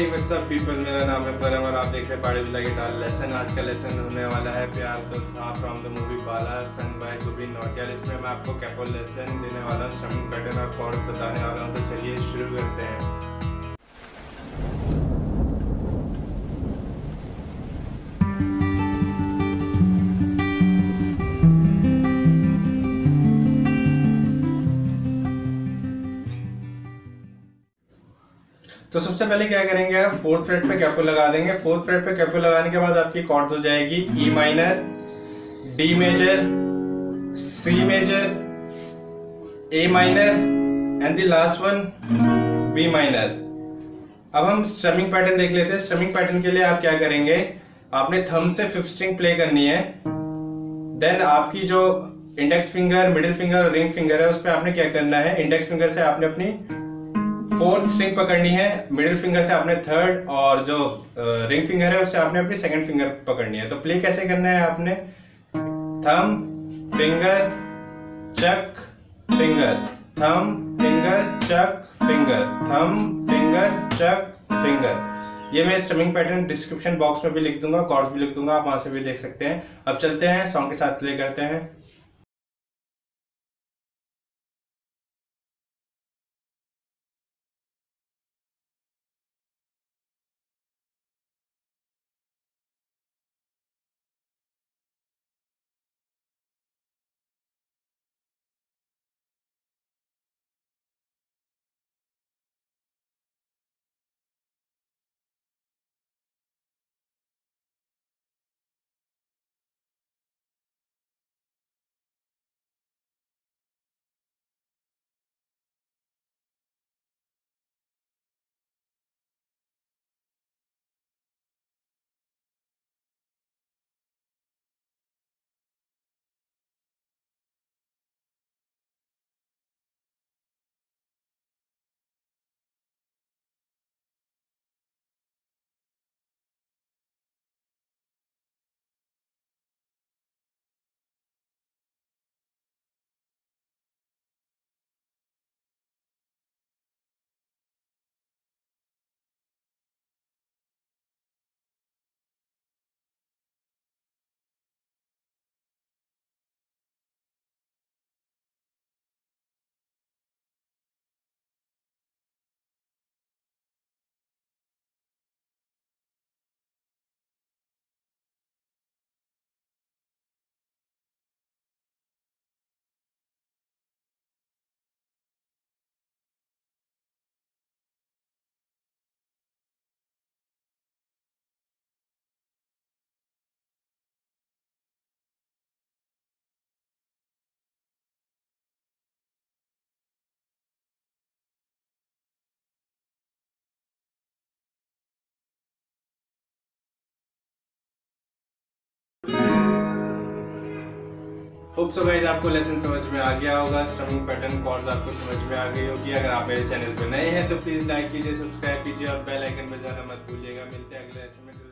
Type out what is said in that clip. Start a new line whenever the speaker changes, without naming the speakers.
Hey what's up people, मेरा नाम है परम और आप देख रहे हैं पाड़ी विला गिटार लेसन। आज का लेसन होने वाला है Pyaar Toh Tha from the movie Bala sung by Jubin Nautiyal. इसमें मैं आपको कैपो लेसन देने वाला हूँ, स्ट्रमिंग पैटर्न और कॉर्ड बताने वाला हूँ। तो चलिए शुरू करते हैं। तो सबसे पहले क्या करेंगे, आप फोर्थ फ्रेट पे कैपो लगा देंगे। फोर्थ फ्रेट पे कैपो लगाने के बाद आपकी कॉर्ड हो जाएगी E minor, D major, C major, A minor and the last one B minor. अब हम स्ट्रमिंग पैटर्न देख लेते हैं। स्ट्रमिंग पैटर्न के लिए आप क्या करेंगे, आपने थंब से फिफ्थ स्ट्रिंग प्ले करनी है। देन आपकी जो इंडेक्स फिंगर, मिडिल फिंगर और रिंग फिंगर है उस पर आपने क्या करना है, इंडेक्स फिंगर से आपने अपनी फोर्थ स्ट्रिंग पकड़नी है, मिडिल फिंगर से आपने थर्ड और जो रिंग फिंगर है उससे आपने अपनी सेकंड फिंगर पकड़नी है। तो प्ले कैसे करना है, आपने thumb finger chuck finger, thumb finger chuck finger, thumb finger chuck finger. ये मैं स्ट्रमिंग पैटर्न डिस्क्रिप्शन बॉक्स में भी लिख दूंगा, कॉर्ड्स भी लिख दूंगा, आप वहां से भी देख सकते हैं। अब चलते हैं सॉन्ग के साथ प्ले करते हैं। होप सो गाइस आपको लेसन समझ में आ गया होगा, स्ट्रमिंग पैटर्न कॉर्ड्स आपको समझ में आ गई होगी। अगर आप मेरे चैनल पर नए हैं तो प्लीज लाइक कीजिए, सब्सक्राइब कीजिए और बेल आइकन बजाना मत भूलिएगा। मिलते हैं अगले लेसन में।